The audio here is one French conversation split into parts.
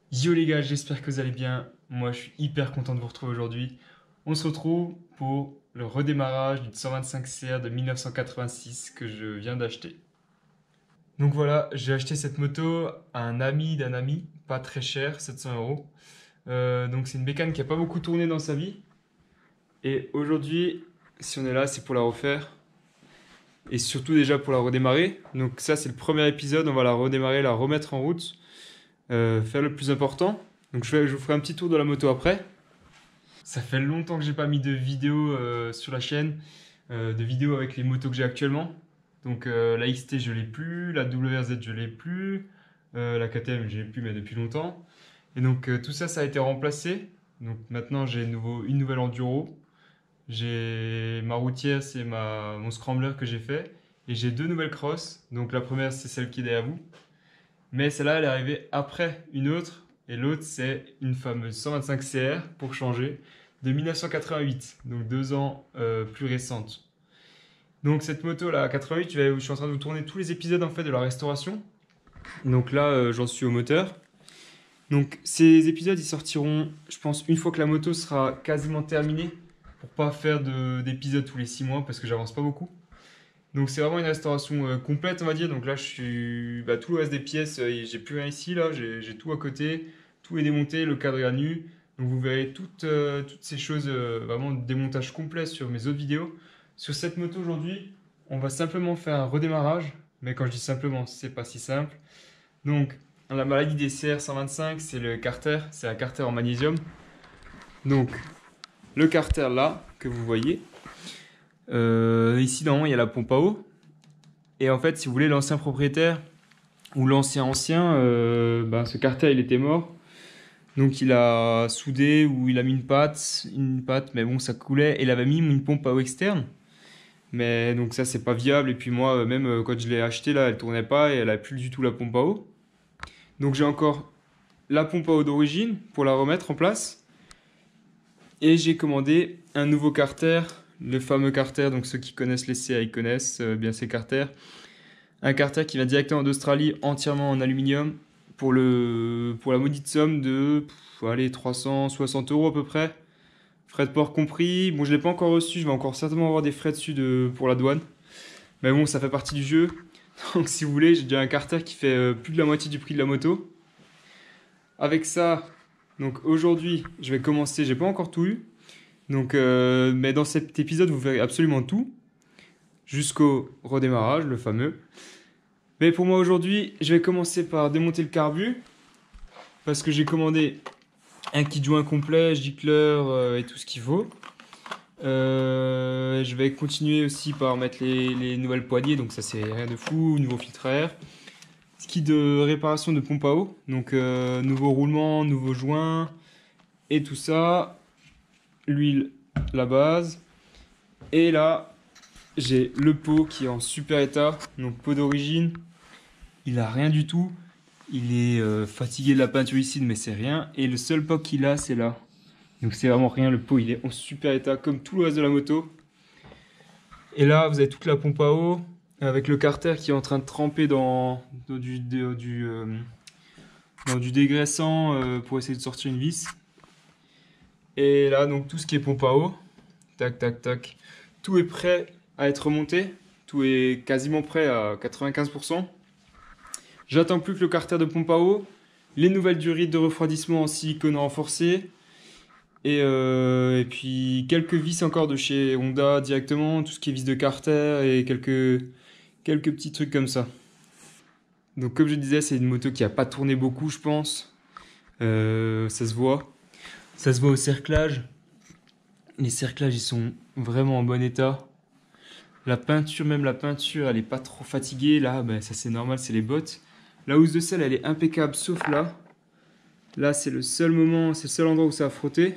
Yo les gars, j'espère que vous allez bien. Moi, je suis hyper content de vous retrouver aujourd'hui. On se retrouve pour le redémarrage d'une 125 CR de 1986 que je viens d'acheter. Donc voilà, j'ai acheté cette moto à un ami d'un ami, pas très cher, 700 euros. Donc c'est une bécane qui a pas beaucoup tourné dans sa vie. Et aujourd'hui, si on est là, c'est pour la refaire. Et surtout déjà pour la redémarrer. Donc ça, c'est le premier épisode. On va la redémarrer, la remettre en route. Faire le plus important. Donc je vous ferai un petit tour de la moto après. Ça fait longtemps que j'ai pas mis de vidéo sur la chaîne, de vidéos avec les motos que j'ai actuellement. Donc la XT je l'ai plus, la WRZ je l'ai plus, la KTM je l'ai plus mais depuis longtemps. Et donc tout ça ça a été remplacé. Donc maintenant j'ai une nouvelle enduro. J'ai ma routière, c'est mon scrambler que j'ai fait. Et j'ai deux nouvelles crosses. Donc la première c'est celle qui est derrière vous. Mais celle-là, elle est arrivée après une autre. Et l'autre, c'est une fameuse 125 CR, pour changer, de 1988. Donc 2 ans plus récente. Donc cette moto-là, 88, je suis en train de vous tourner tous les épisodes en fait de la restauration. Donc là, j'en suis au moteur. Donc ces épisodes, ils sortiront, je pense, une fois que la moto sera quasiment terminée. Pour pas faire d'épisodes tous les 6 mois, parce que j'avance pas beaucoup. Donc c'est vraiment une restauration complète on va dire. Donc là je suis tout le reste des pièces, j'ai plus rien ici là, j'ai tout à côté, tout est démonté, le cadre est à nu. Donc vous verrez toutes ces choses, vraiment démontage complet sur mes autres vidéos. Sur cette moto aujourd'hui, on va simplement faire un redémarrage, mais quand je dis simplement, c'est pas si simple. Donc la maladie des CR125, c'est le carter, c'est un carter en magnésium. Donc le carter là que vous voyez. Ici, normalement, il y a la pompe à eau. Et en fait, si vous voulez, l'ancien propriétaire ou l'ancien, ce carter, il était mort. Donc, il a soudé ou il a mis une patte, mais bon, ça coulait. Et il avait mis une pompe à eau externe. Mais donc, ça, c'est pas viable. Et puis, moi, même quand je l'ai acheté, là, elle tournait pas et elle a plus du tout la pompe à eau. Donc, j'ai encore la pompe à eau d'origine pour la remettre en place. Et j'ai commandé un nouveau carter. Le fameux carter, donc ceux qui connaissent les CA, ils connaissent bien ces carters. Un carter qui vient directement d'Australie, entièrement en aluminium, pour la maudite somme de 360 euros à peu près. Frais de port compris. Bon, je ne l'ai pas encore reçu, je vais encore certainement avoir des frais dessus pour la douane. Mais bon, ça fait partie du jeu. Donc si vous voulez, j'ai déjà un carter qui fait plus de la moitié du prix de la moto. Avec ça, donc aujourd'hui, je vais commencer, j'ai pas encore tout eu. Donc, mais dans cet épisode, vous verrez absolument tout, jusqu'au redémarrage, le fameux. Mais pour moi aujourd'hui, je vais commencer par démonter le carbu, parce que j'ai commandé un kit joint complet, gicleur et tout ce qu'il faut. Je vais continuer aussi par mettre les nouvelles poignées, donc ça c'est rien de fou, nouveau filtre à air. Kit de réparation de pompe à eau, donc nouveau roulement, nouveau joint, et tout ça. L'huile, la base. Et là, j'ai le pot qui est en super état, donc pot d'origine. Il a rien du tout. Il est fatigué de la peinture ici, mais c'est rien. Et le seul pot qu'il a, c'est là. Donc c'est vraiment rien. Le pot, il est en super état, comme tout le reste de la moto. Et là, vous avez toute la pompe à eau, avec le carter qui est en train de tremper dans du dégraissant pour essayer de sortir une vis. Et là, donc tout ce qui est pompe à eau, tac, tac, tac, tout est prêt à être remonté. Tout est quasiment prêt à 95%. J'attends plus que le carter de pompe à eau, les nouvelles durites de refroidissement en silicone renforcé, et puis quelques vis encore de chez Honda directement, tout ce qui est vis de carter et quelques petits trucs comme ça. Donc comme je disais, c'est une moto qui n'a pas tourné beaucoup, je pense. Ça se voit. Ça se voit au cerclage. Les cerclages, ils sont vraiment en bon état. La peinture, elle est pas trop fatiguée. Là, ça c'est normal, c'est les bottes. La housse de selle, elle est impeccable, sauf là. Là, c'est le seul moment, c'est le seul endroit où ça a frotté.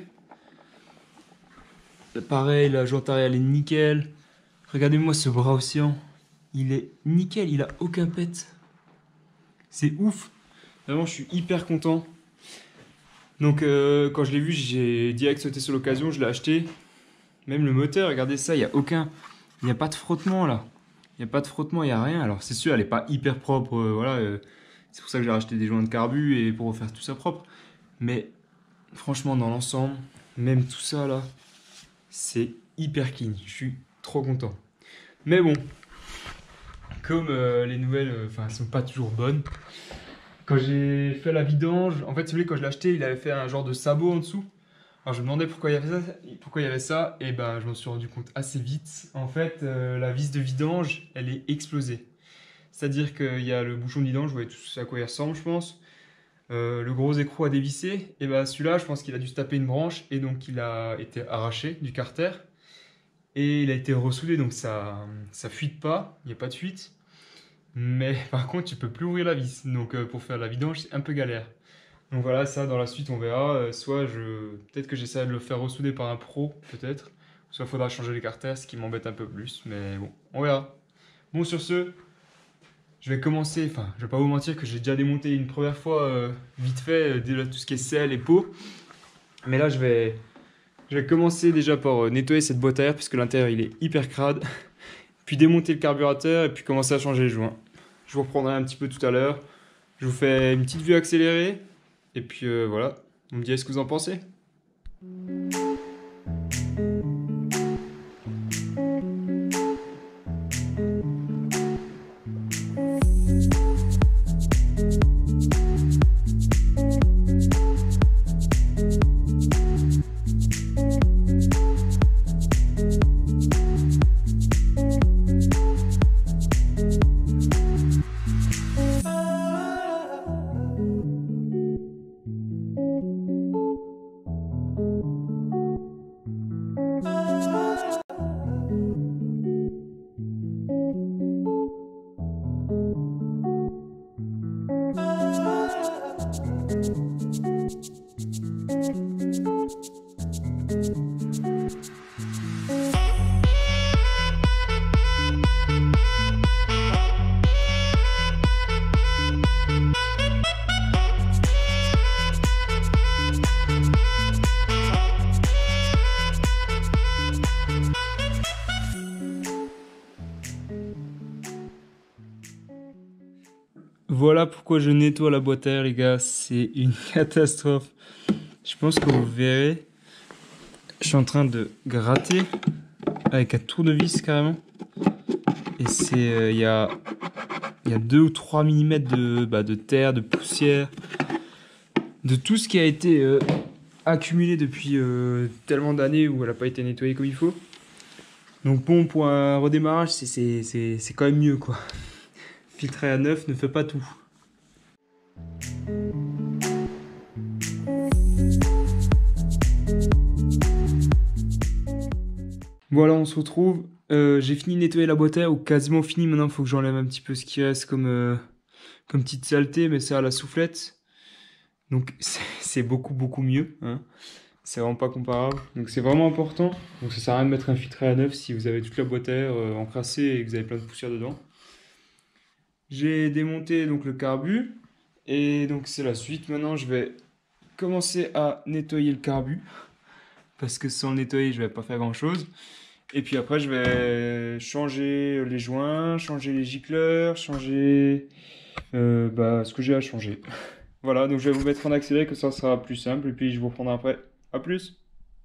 Pareil, la jante arrière, elle est nickel. Regardez-moi ce bras océan. Il est nickel, il a aucun pet. C'est ouf. Vraiment, je suis hyper content. Donc quand je l'ai vu, j'ai direct sauté sur l'occasion, je l'ai acheté. Même le moteur, regardez ça, il n'y a pas de frottement là. Il n'y a pas de frottement, il n'y a rien. Alors c'est sûr, elle n'est pas hyper propre, voilà. C'est pour ça que j'ai racheté des joints de carbu et pour refaire tout ça propre. Mais franchement, dans l'ensemble, même tout ça là, c'est hyper clean. Je suis trop content. Mais bon, comme les nouvelles, enfin, sont pas toujours bonnes. Quand j'ai fait la vidange, en fait, si vous voulez, quand je l'ai acheté, il avait fait un genre de sabot en dessous. Alors je me demandais pourquoi il y avait ça, et ben je m'en suis rendu compte assez vite. En fait, la vis de vidange, elle est explosée. C'est-à-dire qu'il y a le bouchon de vidange, vous voyez tout à quoi il ressemble, je pense. Le gros écrou a dévissé, et ben celui-là, je pense qu'il a dû se taper une branche, et donc il a été arraché du carter. Et il a été ressoudé, donc ça fuite pas, il n'y a pas de fuite. Mais par contre, tu peux plus ouvrir la vis. Donc pour faire la vidange, c'est un peu galère. Donc voilà, ça dans la suite, on verra. Peut-être que j'essaierai de le faire ressouder par un pro, peut-être. Soit il faudra changer les carters, ce qui m'embête un peu plus. Mais bon, on verra. Bon, sur ce, je vais commencer. Enfin, je vais pas vous mentir que j'ai déjà démonté une première fois, vite fait, déjà tout ce qui est sel et peau. Mais là, je vais commencer déjà par nettoyer cette boîte à air, puisque l'intérieur, il est hyper crade. Puis démonter le carburateur et puis commencer à changer les joints. Je vous reprendrai un petit peu tout à l'heure. Je vous fais une petite vue accélérée. Et puis voilà, vous me direz ce que vous en pensez. Voilà pourquoi je nettoie la boîte à air, les gars. C'est une catastrophe. Je pense que vous verrez. Je suis en train de gratter avec un tournevis carrément. Et il y a 2 ou 3 mm de terre, de poussière, de tout ce qui a été accumulé depuis tellement d'années où elle n'a pas été nettoyée comme il faut. Donc bon, pour un redémarrage, c'est quand même mieux, quoi. Filtrer à neuf ne fait pas tout. Voilà, on se retrouve. J'ai fini de nettoyer la boîte à air, ou quasiment fini. Maintenant, il faut que j'enlève un petit peu ce qui reste comme petite saleté, mais c'est à la soufflette. Donc c'est beaucoup mieux, hein. C'est vraiment pas comparable. Donc c'est vraiment important. Donc ça sert à rien de mettre un filtre à neuf si vous avez toute la boîte à air encrassée et que vous avez plein de poussière dedans. J'ai démonté donc le carbu. Et donc c'est la suite. Maintenant je vais commencer à nettoyer le carbu. Parce que sans le nettoyer je vais pas faire grand chose. Et puis après je vais changer les joints, changer les gicleurs, changer ce que j'ai à changer. Voilà, donc je vais vous mettre en accéléré que ça sera plus simple. Et puis je vous reprendrai après. A plus.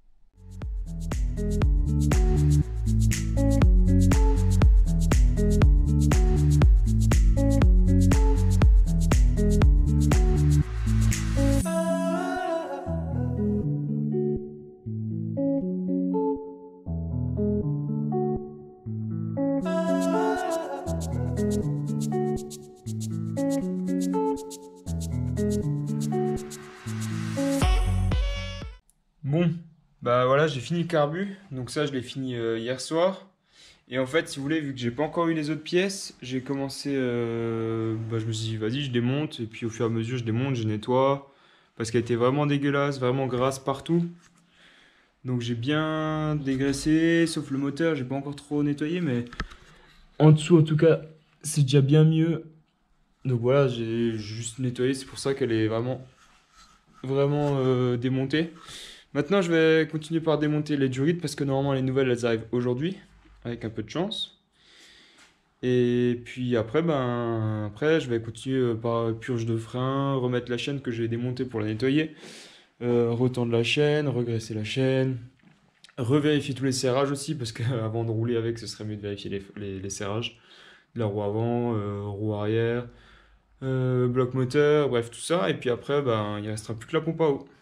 Bon, bah voilà, j'ai fini le carbu. Donc ça, je l'ai fini hier soir. Et en fait, si vous voulez, vu que j'ai pas encore eu les autres pièces, j'ai commencé. Je me suis dit, vas-y, je démonte. Et puis au fur et à mesure, je démonte, je nettoie. Parce qu'elle était vraiment dégueulasse, vraiment grasse partout. Donc j'ai bien dégraissé, sauf le moteur, j'ai pas encore trop nettoyé. Mais en dessous, en tout cas, c'est déjà bien mieux. Donc voilà, j'ai juste nettoyé. C'est pour ça qu'elle est vraiment démontée. Maintenant, je vais continuer par démonter les durites parce que normalement les nouvelles elles arrivent aujourd'hui avec un peu de chance. Et puis après, après, je vais continuer par purge de frein, remettre la chaîne que j'ai démontée pour la nettoyer, retendre la chaîne, regraisser la chaîne, revérifier tous les serrages aussi, parce qu'avant de rouler avec, ce serait mieux de vérifier les serrages. La roue avant, roue arrière, bloc moteur, bref, tout ça. Et puis après, il restera plus que la pompe à eau.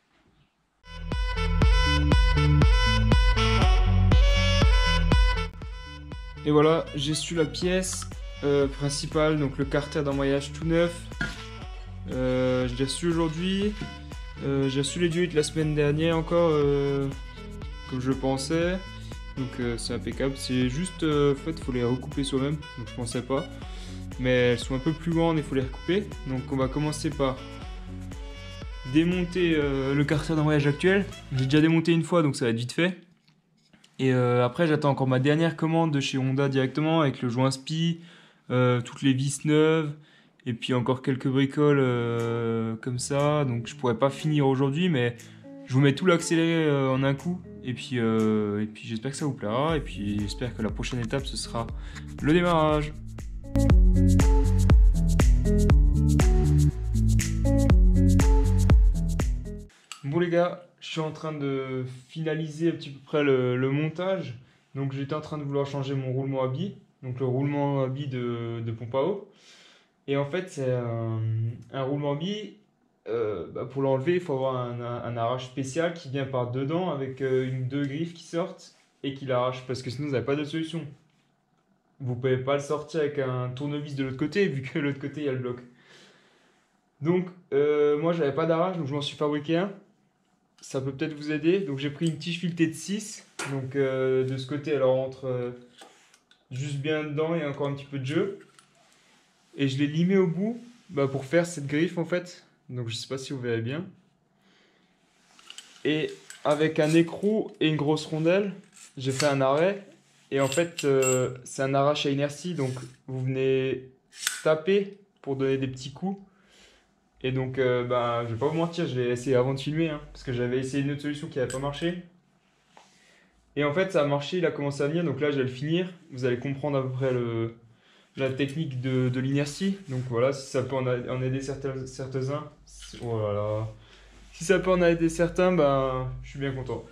Et voilà, j'ai su la pièce principale, donc le carter d'embrayage tout neuf. Je l'ai reçu aujourd'hui. J'ai reçu les duits la semaine dernière encore, comme je pensais. Donc c'est impeccable. C'est juste, en fait, il faut les recouper soi-même. Donc je pensais pas. Mais elles sont un peu plus grandes, il faut les recouper. Donc on va commencer par démonter le carter d'embrayage actuel. J'ai déjà démonté une fois, donc ça va être vite fait. Et après, j'attends encore ma dernière commande de chez Honda directement avec le joint SPI, toutes les vis neuves et puis encore quelques bricoles comme ça. Donc je pourrais pas finir aujourd'hui, mais je vous mets tout l'accéléré en un coup. Et puis j'espère que ça vous plaira. Et puis j'espère que la prochaine étape, ce sera le démarrage. Bon les gars, je suis en train de finaliser un petit peu près le montage. Donc j'étais en train de vouloir changer mon roulement à billes. Donc le roulement à billes de pompe à eau. Et en fait c'est un roulement à billes. Pour l'enlever, il faut avoir un arrache spécial qui vient par dedans avec deux griffes qui sortent et qui l'arrachent. Parce que sinon vous n'avez pas de solution. Vous ne pouvez pas le sortir avec un tournevis de l'autre côté vu que de l'autre côté il y a le bloc. Donc moi j'avais pas d'arrache donc je m'en suis fabriqué un. Ça peut peut-être vous aider. Donc j'ai pris une tige filetée de 6. Donc de ce côté elle rentre juste bien dedans et encore un petit peu de jeu. Et je l'ai limé au bout pour faire cette griffe en fait. Donc je sais pas si vous verrez bien. Et avec un écrou et une grosse rondelle, j'ai fait un arrêt. Et en fait c'est un arrache à inertie. Donc vous venez taper pour donner des petits coups. Et donc, je vais pas vous mentir, je l'ai essayé avant de filmer, hein, parce que j'avais essayé une autre solution qui n'avait pas marché. Et en fait, ça a marché, il a commencé à venir, donc là, je vais le finir. Vous allez comprendre à peu près la technique de l'inertie. Donc voilà, si ça peut en aider certains, oh là là. Si ça peut en aider certains, je suis bien content.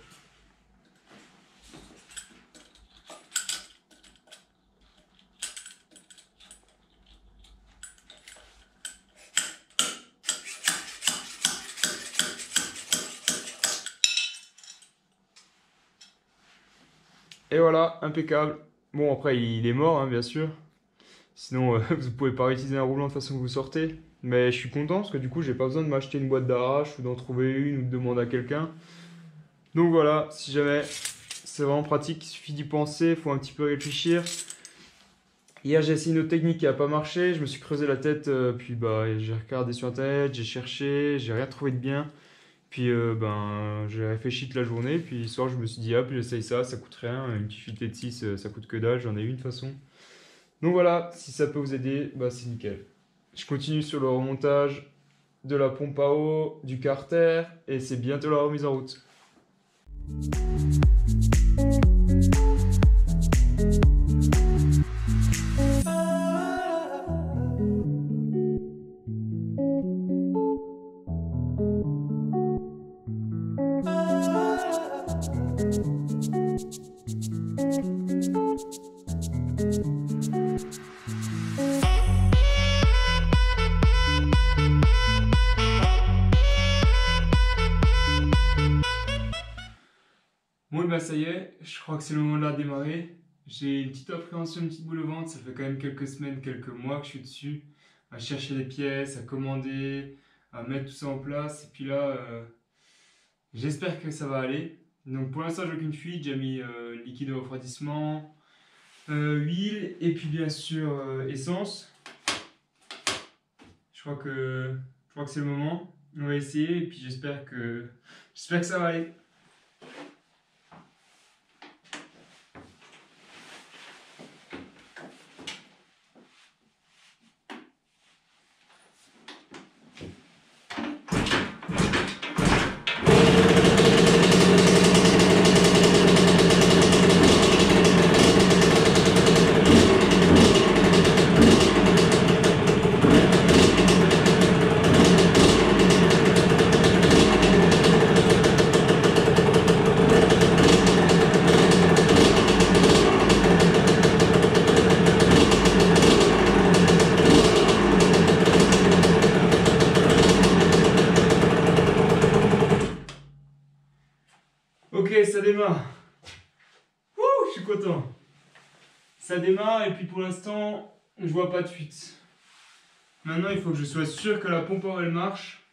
Et voilà, impeccable. Bon, après, il est mort, hein, bien sûr. Sinon, vous pouvez pas réutiliser un roulant de façon que vous sortez. Mais je suis content parce que du coup, j'ai pas besoin de m'acheter une boîte d'arrache ou d'en trouver une ou de demander à quelqu'un. Donc voilà, si jamais, c'est vraiment pratique. Il suffit d'y penser, il faut un petit peu réfléchir. Hier, j'ai essayé une autre technique qui n'a pas marché. Je me suis creusé la tête, puis j'ai regardé sur internet, j'ai cherché, j'ai rien trouvé de bien. Puis j'ai réfléchi toute la journée, puis le soir je me suis dit hop j'essaye ça coûte rien, une petite filetée de 6 ça coûte que dalle, j'en ai eu une de toute façon. Donc voilà, si ça peut vous aider, c'est nickel. Je continue sur le remontage de la pompe à eau, du carter, et c'est bientôt la remise en route. Bon, ça y est, je crois que c'est le moment de la démarrer. J'ai une petite appréhension, une petite boule au ventre. Ça fait quand même quelques semaines, quelques mois que je suis dessus, à chercher les pièces, à commander, à mettre tout ça en place. Et puis là, j'espère que ça va aller. Donc pour l'instant, j'ai aucune fuite. J'ai mis liquide de refroidissement, huile et puis bien sûr essence. Je crois que c'est le moment. On va essayer et puis j'espère que ça va aller. Ok, ça démarre. Ouh, je suis content. Ça démarre et puis pour l'instant, je vois pas de fuite. Maintenant, il faut que je sois sûr que la pompe elle marche.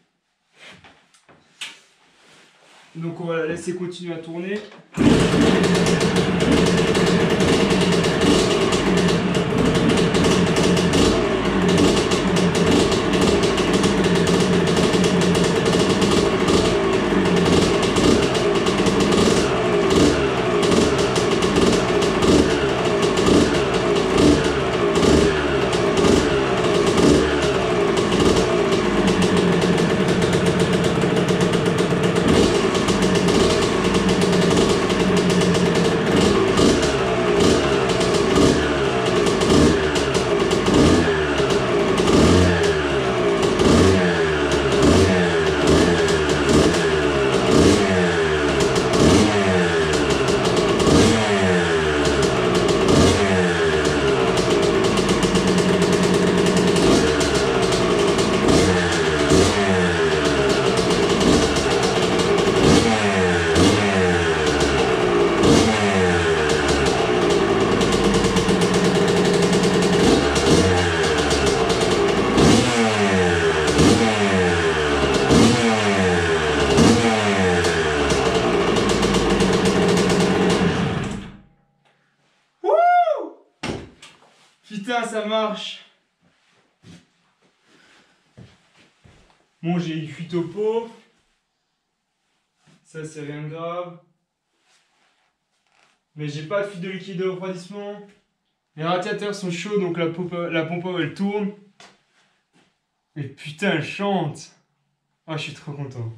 Donc on va la laisser continuer à tourner. Putain, ça marche. Bon, j'ai une fuite au pot. Ça, c'est rien de grave. Mais j'ai pas de fuite de liquide de refroidissement. Les radiateurs sont chauds, donc la pompe elle tourne. Et putain, elle chante. Ah, je suis trop content.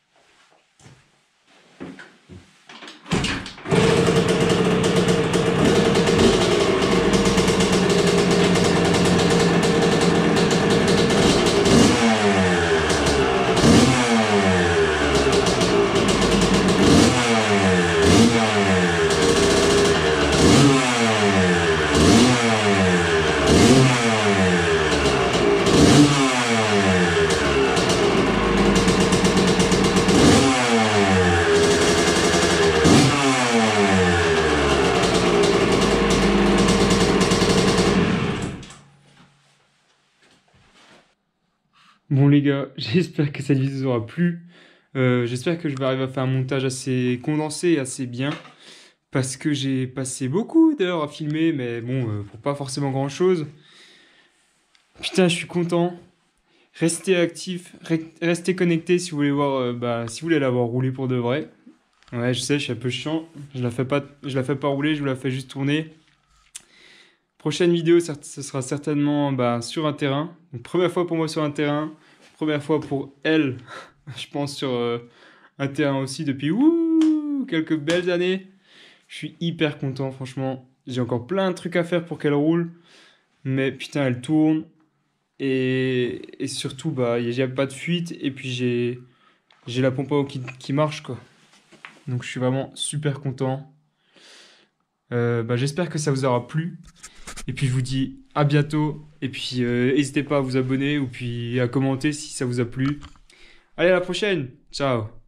Bon les gars, j'espère que cette vidéo vous aura plu. J'espère que je vais arriver à faire un montage assez condensé et assez bien. Parce que j'ai passé beaucoup d'heures à filmer, mais bon, pour pas forcément grand chose. Putain, je suis content. Restez actifs, restez connectés si vous voulez voir, si vous voulez la voir rouler pour de vrai. Ouais, je sais, je suis un peu chiant. Je la fais pas rouler, je vous la fais juste tourner. Prochaine vidéo, ce sera certainement sur un terrain. Donc, première fois pour moi sur un terrain. Première fois pour elle, je pense, sur un terrain aussi depuis quelques belles années. Je suis hyper content, franchement. J'ai encore plein de trucs à faire pour qu'elle roule. Mais putain, elle tourne. Et surtout, il n'y a pas de fuite. Et puis, j'ai la pompe à eau qui marche, quoi. Donc, je suis vraiment super content. J'espère que ça vous aura plu. Et puis je vous dis à bientôt. Et puis n'hésitez pas à vous abonner ou puis à commenter si ça vous a plu. Allez, à la prochaine. Ciao.